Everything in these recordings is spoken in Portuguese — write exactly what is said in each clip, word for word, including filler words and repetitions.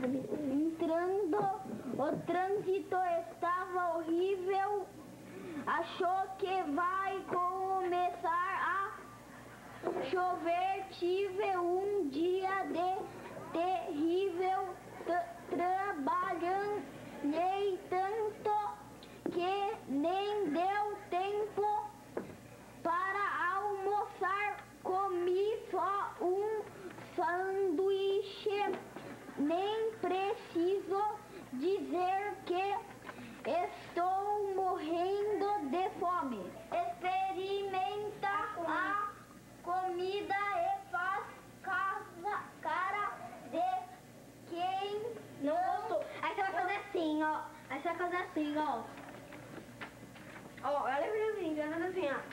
entrando, o trânsito estava horrível, achou que vai começar a chover, tive um dia de terrível, trabalhei tanto que nem deu tempo para almoçar, comi só um sanduíche, nem preciso dizer que estou morrendo de fome. Experimenta a comida e faz casa, cara de quem não gostou. Aí você vai fazer assim, ó. Aí você vai fazer assim, ó. Ó, olha pra mim, olha assim, ó.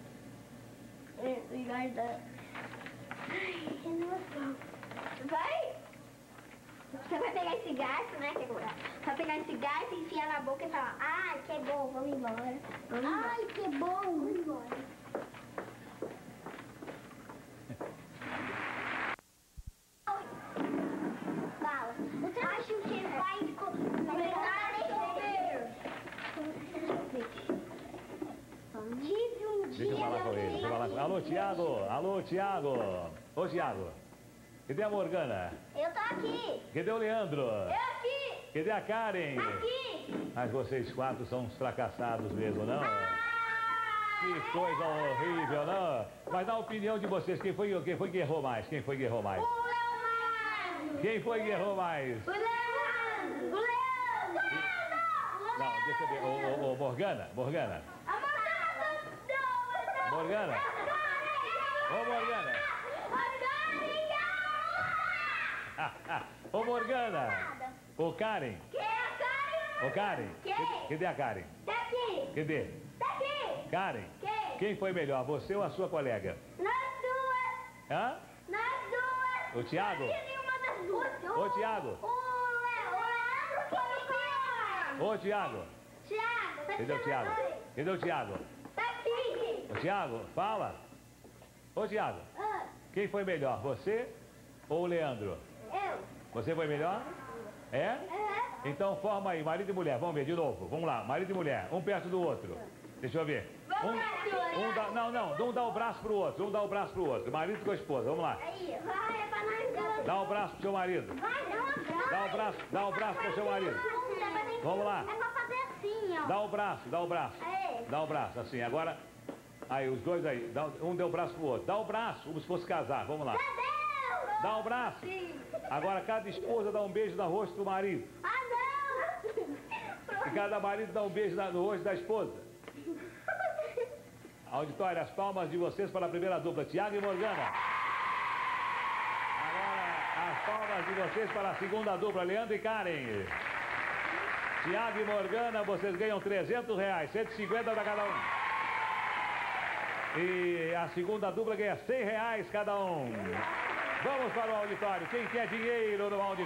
Ai, que emoção. Vai! Você vai pegar esse garfo, né? Que vai pegar esse garfo, enfiar na boca e falar: ai, que bom, vamos embora. Vamos embora. Ai, que bom, vamos embora. Fala. Você acha que vai começar a chover? Tive um dia. Deixa eu falar com ele, deixa eu falar com ele. Alô, Tiago! Alô, Tiago! Ô, Tiago! Cadê a Morgana? Eu tô aqui. Cadê o Leandro? Eu aqui. Cadê a Karen? Aqui. Mas vocês quatro são uns fracassados mesmo, não? Ah! Que coisa horrível, não? Mas na opinião de vocês, quem foi, quem foi que errou mais? Quem foi que errou mais? O Leandro. Quem foi que errou mais? O Leandro. O Leandro. Não, deixa eu ver. Ô, ô, ô, Morgana, Morgana. A Morgana. Morgana. Ô, Morgana. Ô, Morgana. Ô, Karen. Quem é a Karen? Ô, Karen. Quem? Cadê a Karen? Tá aqui. Cadê? Tá aqui. Karen. Quem? Quem foi melhor, você ou a sua colega? Nós duas. Hã? Nós duas. O Thiago? Não tinha nenhuma das duas. Ô, Thiago. O, Le, o Leandro foi pior. Ô, Thiago. Thiago, tá Cadê o Thiago? Cadê o Thiago? Tá aqui. Ô, Thiago, fala. Ô, Thiago. Ah, Quem foi melhor, você ou o Leandro? eu. Você foi melhor? É? É. Então forma aí, marido e mulher. Vamos ver de novo. Vamos lá, marido e mulher. Um perto do outro. Deixa eu ver. Vamos lá, Um, um dá, não, não. Um dá o braço pro outro. Um dá o braço pro outro. Marido com a esposa. Vamos lá. Aí, vai, é pra nós dois. Dá o braço pro seu marido. Vai, dá um abraço. Dá o braço, dá o braço pro seu marido. Vamos lá. É pra fazer assim, ó. Dá o braço, dá o braço. Aí. Dá o braço, assim. Agora, aí, os dois aí. Dá, um deu o braço pro outro. Dá o braço, como se fosse casar. Vamos lá. Cadê? Dá o braço. Sim. Agora, cada esposa dá um beijo no rosto do marido. Ah, não. E cada marido dá um beijo no rosto da esposa. Auditório, as palmas de vocês para a primeira dupla, Tiago e Morgana. Agora, as palmas de vocês para a segunda dupla, Leandro e Karen. Tiago e Morgana, vocês ganham trezentos reais, cento e cinquenta para cada um. E a segunda dupla ganha cem reais cada um. Vamos para o auditório. Quem quer dinheiro no auditório?